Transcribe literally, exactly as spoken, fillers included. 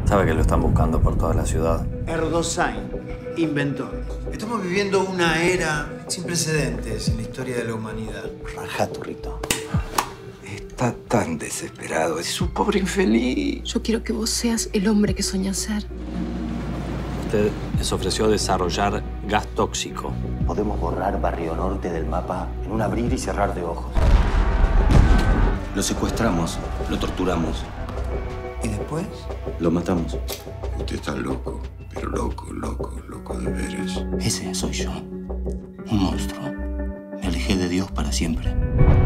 sabe que lo están buscando por toda la ciudad. Erdosain, inventor. Estamos viviendo una era sin precedentes en la historia de la humanidad. Rajá, turrito. Está tan desesperado. Es un pobre infeliz. Yo quiero que vos seas el hombre que soñás ser. Usted les ofreció desarrollar gas tóxico. Podemos borrar Barrio Norte del mapa en un abrir y cerrar de ojos. Lo secuestramos, lo torturamos. ¿Y después? Lo matamos. Usted está loco, pero loco, loco, loco de veras. Ese soy yo. Un monstruo. Me alejé de Dios para siempre.